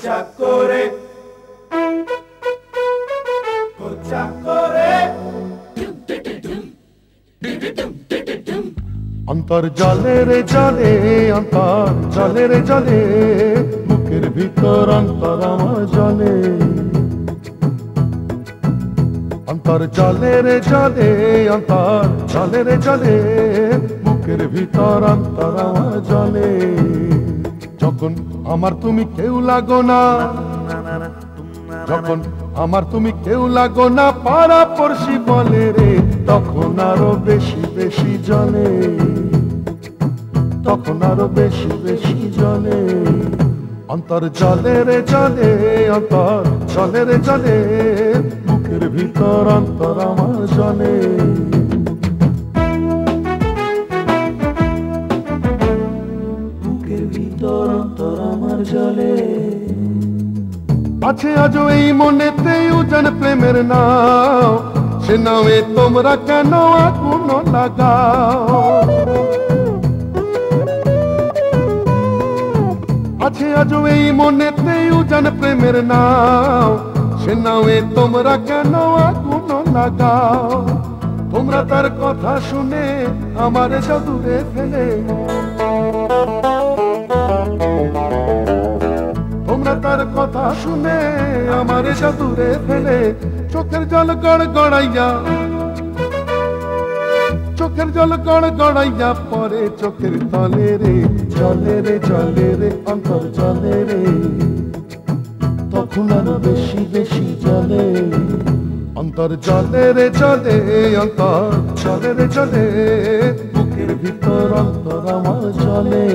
করে করে অন্তর জলে রে জলে, অন্তর জলে রে জলে, বুকের ভিতর অন্তর আমার জলে। অন্তর জলে রে জলে, অন্তর জলে রে জলে, বুকের ভিতর অন্তর আমার জলে। যখন আমার তুমি কেউ লাগো না, যখন আমার তুমি কেউ লাগো না, পাড়া পড়শি বলে রে, তখন আরো বেশি বেশি জলে, তখন আরো বেশি বেশি জলে। অন্তর জলে রে জলে, অন্তর জলে রে জলে, বুকের ভিতর অন্তর আমার জলে। বুকের ভিতর অন্তর আমার জলে। আছে আজও এই মনেতে উজান প্রেমের নাও, সে নামে তোমরা কেন আগুন লাগাও? আছে আজও এই মনেতে উজান প্রেমের নাও, সে নামে তোমরা কেন আগুন লাগাও? তোমরা তার কথা শুনে আমার দূরে ফেলে, তোমরা তার কথা শুনে আমার দূরে ফেলে, চোখের জল গড় গড়াইয়া, চোখের জল গড় গড়াইয়া পরে চোখের তলে রে, জলে রে জলে রে, অন্তর জলে রে, তখন আরো বেশি বেশি জলে। অন্তর জলে রে জলে, অন্তর জলে রে জলে, বুকের ভিতর অন্তর আমার জলে।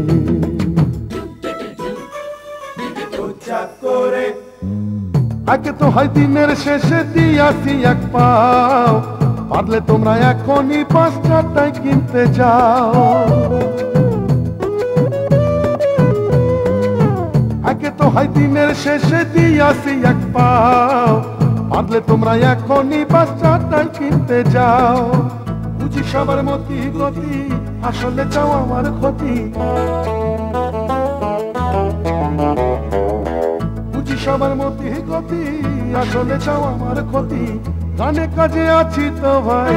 করে আগে তো হয় দিনের শেষে দিয়াছি এক পাও, পারলে তোমরা এখনই ৫টায় কিনতে যাও। আগে তো হয় দিনের শেষে দিয়াছি এক পাও, পারলে তোমরা এখনই ৫টায় কিনতে যাও। বুঝি সবার মতি গতি, আসলে চাও আমার ক্ষতি, সবার মতি গতি, আসলে চাও আমার ক্ষতি। গানে কাজে আছি তো ভাই,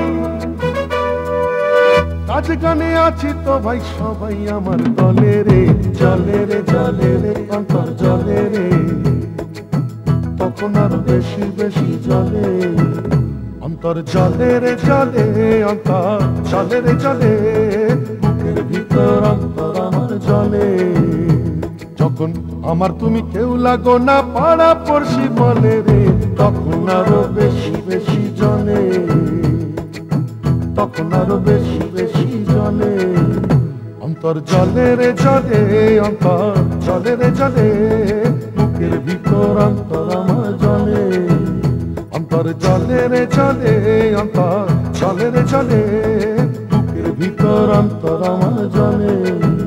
কাজে গানে আছি তো ভাই, সবাই আমার দলে রে, জলে রে জলে রে, অন্তর জলে রে, তখন আরো বেশি বেশি জলে। অন্তর জলে রে জলে, অন্তর জলে রে জলে, বুকের ভিতর অন্তর আমার জলে। যখন আমার তুমি কেউ লাগো না, পাড়া পড়শি বলে রে, তখন আরো বেশি বেশি জলে, তখন আরো বেশি বেশি জলে। অন্তর জলে রে জলে, অন্তর জলে রে জলে, বুকের ভিতর অন্তর আমার জলে। অন্তর জলে রে জলে, অন্তর জলে রে জলে, বুকের ভিতর অন্তর আমার জলে।